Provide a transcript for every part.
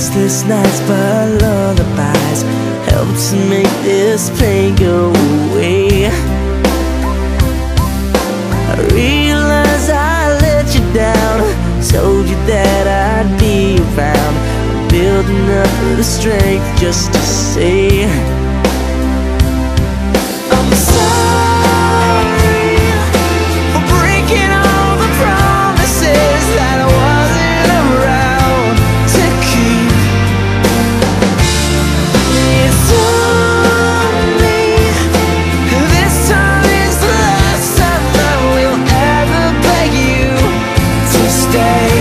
restless nights, but lullabies help to make this pain go away. I realize I let you down, told you that I'd be around. I'm building up the strength just to say I'm sorry for breaking all the promises that I wasn't around to keep. It's on me. This time is the last time I will ever beg you to stay.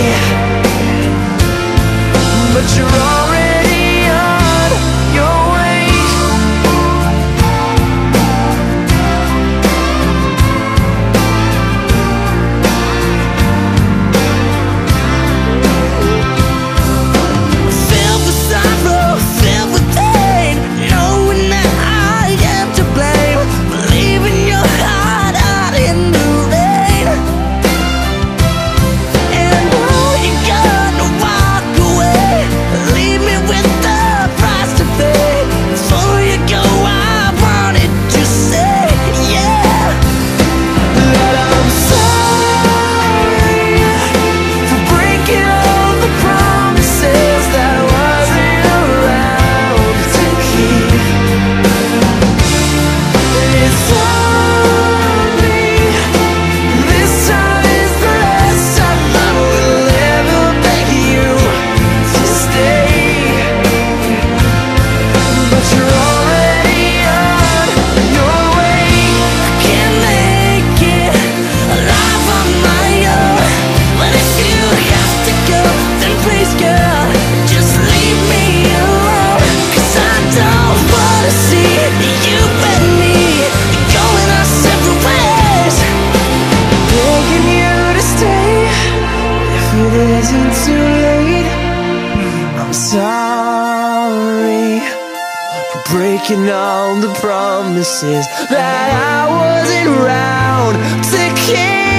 But you're already on your way. Filled with sorrow, filled with pain, knowing that I am to blame for leaving your heart out in the rain. And I know you're gonna walk away, leave me with the price to pay. Before you go, I wanted to say, yeah, that I'm sorry for breaking all the promises that I wasn't around to keep. It's on me. This time is the last time I will ever beg you to stay. But you're already on your way. I can't make it alive on my own. But if you have to go, then please, girl, just leave me alone. 'Cause I don't wanna see you and me going our separate ways. Begging you to stay if it isn't too late. I'm sorry for breaking all the promises that I wasn't around to keep.